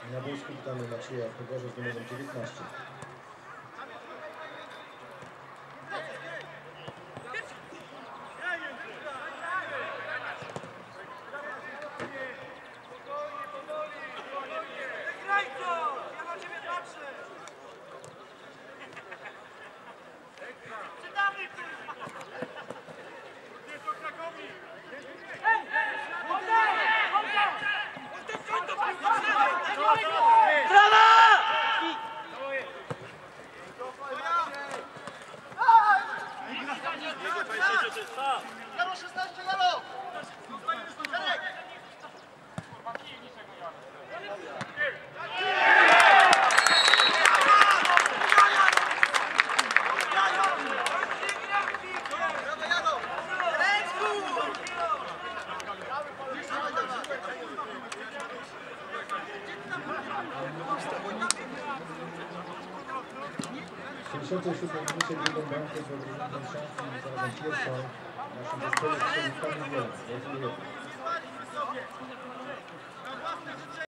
Na boisku witamy Macieja Pogorza z numerem 19. Jaro 16, Jaro! Jarek! W 67 minucie drugą bramkę zdobył szansę i zarazem pierwszą w naszym zespole strzelił Kamil Mielec.